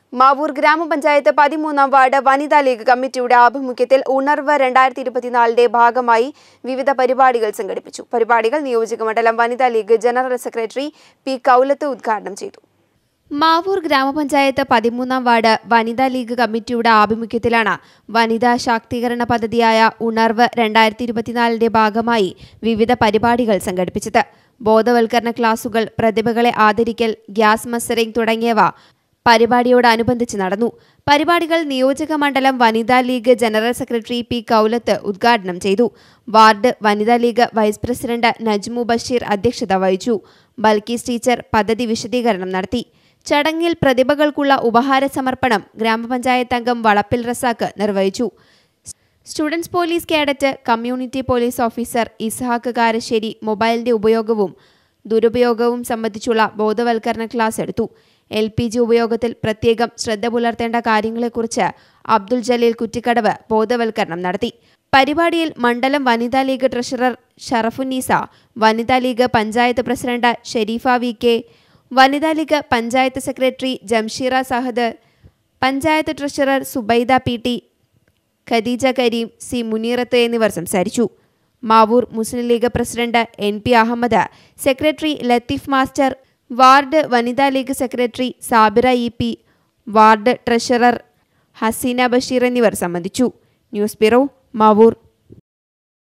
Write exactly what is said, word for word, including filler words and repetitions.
മാവൂർ ഗ്രാമപഞ്ചായത്ത് പതിമൂന്നാം വാർഡ് വനിതാ ലീഗ് കമ്മിറ്റിയുടെ ആഭിമുഖ്യത്തിൽ ഉണർവ് രണ്ടായിരത്തി ഇരുപത്തിനാലിന്റെ ഭാഗമായി വിവിധ പരിപാടികൾ സംഘടിപ്പിച്ചു. പരിപാടികൾ നിയോജകമണ്ഡലം വനിതാ league general secretary P Kaulath ഉദ്ഘാടനം ചെയ്തു. മാവൂർ ഗ്രാമപഞ്ചായത്ത് പതിമൂന്നാം വാർഡ് വനിതാ ലീഗ് കമ്മിറ്റിയുടെ ആഭിമുഖ്യത്തിലാണ് വനിതാ ശാക്തീകരണ പദ്ധതിയായ ഉണർവ് രണ്ടായിരത്തി ഇരുപത്തിനാലിന്റെ ഭാഗമായി വിവിധ പരിപാടികൾ സംഘടിപ്പിച്ചത്. ബോധവൽക്കരണ ക്ലാസുകൾ, പ്രതിഭകളെ ആദരിക്കൽ, ഗ്യാസ് മത്സരം തുടങ്ങിയവ പരിപാടിയോടനുബന്ധിച്ച് നടന്നു. പരിപാടികൾ നിയോജക മണ്ഡലം വനിതാ league general secretary P Kaulath ഉദ്ഘാടനം ചെയ്തു. വാർഡ് വനിതാ league vice president Najmu Basheer അധ്യക്ഷത വഹിച്ചു. ബൽക്കീസ് ടീച്ചർ പദ്ധതി വിശദീകരണം നടത്തി. ചടങ്ങിൽ പ്രതിഭകൾക്കുള്ള ഉപഹാര സമർപ്പണം ഗ്രാമപഞ്ചായത്ത് അംഗം വളപ്പിൽ റസാക്ക് നിർവഹിച്ചു. Students police cadet, community police officer Ishaq Karassery മൊബൈലിന്റെ ഉപയോഗവും ദുരുപയോഗവും സംബന്ധിച്ചുള്ള ബോധവൽക്കരണ ക്ലാസ് എടുത്തു. എൽ പി ജി ഉപയോഗത്തിൽ പ്രത്യേകം ശ്രദ്ധ പുലർത്തേണ്ട കാര്യങ്ങളെക്കുറിച്ച് അബ്ദുൽ ജലീൽ കുറ്റിക്കടവ് ബോധവൽക്കരണം നടത്തി. പരിപാടിയിൽ മണ്ഡലം വനിതാ ലീഗ് ട്രഷറർ ഷറഫുന്നീസ, വനിതാ league panchayat president Shareefa V K, വനിതാ league panchayat secretary Jamsheera Sahad, panchayat treasurer Subaida P T, Khadeeja Kareem, C Muneerath എന്നിവർ സംസാരിച്ചു. Mavoor Muslim league president N P Ahmed, secretary Latheef master, ward വനിതാ league secretary Sabira E P, ward treasurer Haseena Basheer എന്നിവർ സംബന്ധിച്ചു. News bureau, Mavoor.